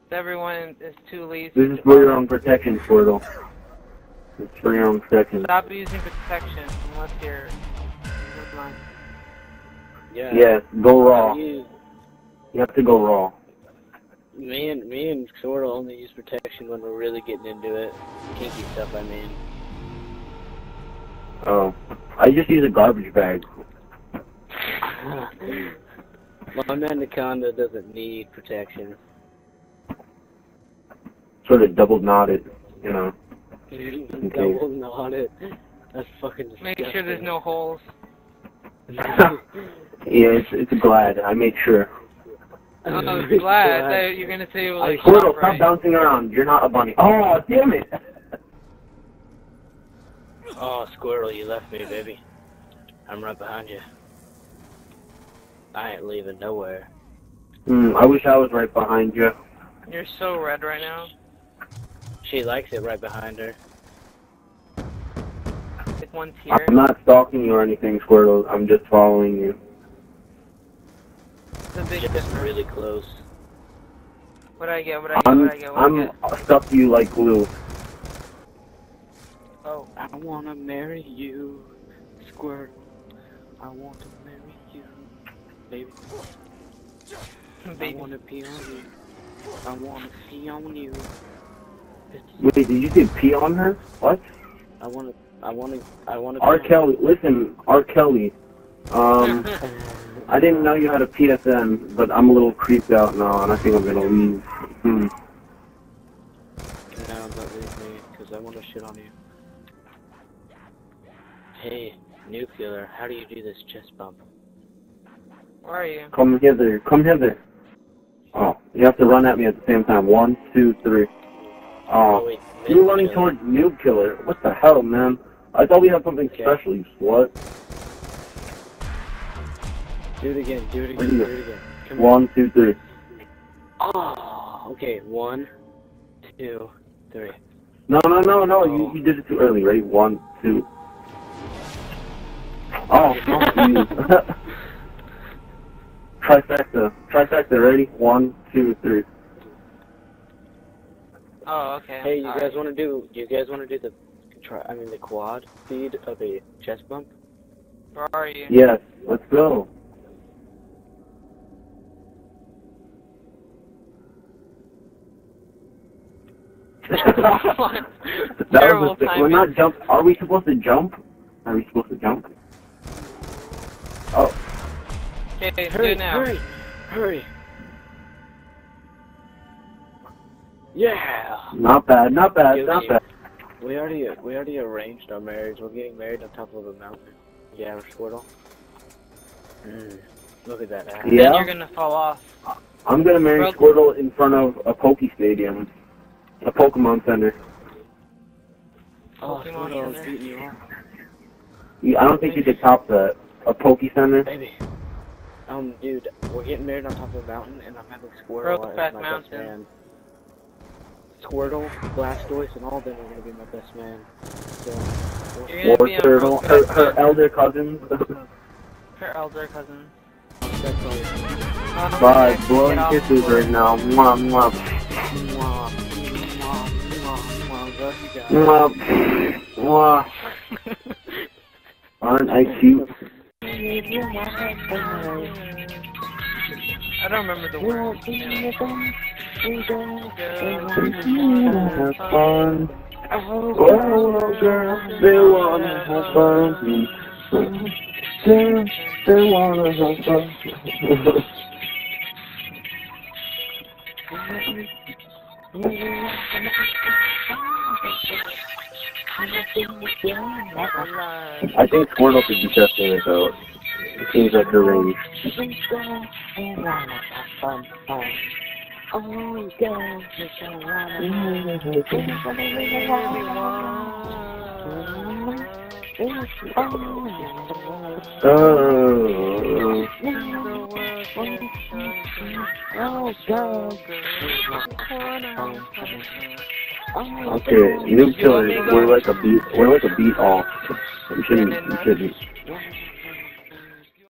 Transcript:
Everyone is too lazy. This is for your own protection, Squirtle. It's for your own protection. Stop using protection unless you're... Never mind. Yeah. Yes, go raw. You have to go raw. Me and Squirtle only use protection when we're really getting into it. Kinky stuff, I mean. Oh. I just use a garbage bag. My Anaconda doesn't need protection. Sort of double knotted, you know. Double knotted. That's fucking disgusting. Make sure there's no holes. Yeah, it's glad. I make sure. Oh, I'm glad. I thought you were gonna say it was like Squirtle, stop right. bouncing around. You're not a bunny. Oh, damn it! Oh, Squirtle, you left me, baby. I'm right behind you. I ain't leaving nowhere. I wish I was right behind you. You're so red right now. She likes it right behind her. Like one's here. I'm not stalking you or anything, Squirtle. I'm just following you. It's a big Just difference. really close. What I get? What I get? I'm stuck to you like glue. Oh. I wanna marry you, Squirtle. I want to marry you, baby. I wanna pee on you. I wanna pee on you. Wait, did you say pee on her? What? I wanna. R. Kelly, listen, R. Kelly. I didn't know you had a PSN, but I'm a little creeped out now, and I think I'm gonna leave. No, don't leave me, because I want to shit on you. Hey, Nuclear, how do you do this chest bump? Where are you? Come hither, come hither. Oh, you have to run at me at the same time. 1, 2, 3. Oh, wait, you're running towards Noob Killer. What the hell, man? I thought we had something special, you slut. Do it again, do it Where again, do do it again. Come 1, 2, 3. Oh, okay, 1, 2, 3. No, you did it too early, right? 1, 2. Oh, fuck you. Trifecta, ready? 1, 2, 3. Oh, okay. Hey, you guys want to do the quad speed of a chest bump? Where are you? Yes, let's go. Terrible timing. We're not jump. Are we supposed to jump? Are we supposed to jump? Oh. Okay, Hurry, do it now. hurry. Yeah. Not bad. We already arranged our marriage. We're getting married on top of a mountain. Yeah, we're Squirtle. Look at that ass. Yeah. Then you're gonna fall off. I'm gonna marry Squirtle in front of a Poke Stadium, a Pokemon Center. Oh, Squirtle's beating you off. Yeah, I don't think you could top that. A Poke Center. Baby. Dude, we're getting married on top of a mountain, and I'm having Squirtle Brokeback as my best Mountain. man. Squirtle, Blastoise, and all of them are gonna be my best man. So, You're gonna be on Turtle, Brokeback her elder cousins. Her elder cousin. that's all. Bye, blowing kisses right now. Mwah, mwah. Mwah, mwah. Aren't I cute? I don't remember the words. Have fun. Oh, girls, they wanna have fun. They wanna have fun. I think Squirtle could be testing it out. It seems like her range. Okay, Noob Killer, we're like a beat off. We shouldn't.